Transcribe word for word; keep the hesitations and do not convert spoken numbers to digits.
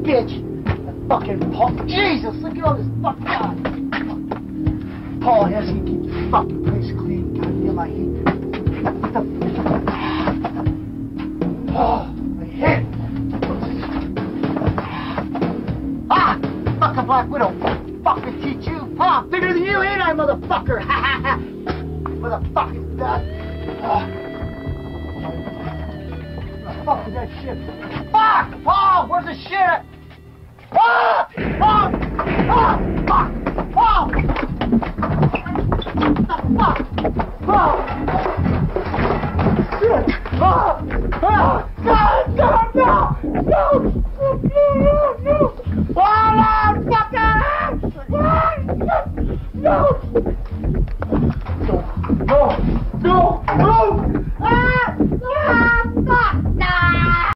bitch! That fucking Paul. Jesus, look at all this fucking guy. Paul has to keep the fucking place clean. Goddamn, I hate it. What the fuck? Oh, I hate it. Ah! Fucking Black Widow. Fucking teach you. Huh? Bigger than you, ain't I, motherfucker? Ha ha ha. Motherfucking that. Oh. Fuck with that shit. Fuck! Paul! Where's the shit? Ah! Ah! Ah! Fuck! Paul! What the fuck? Paul! Shit! Ah! Ah! God! God! No! No!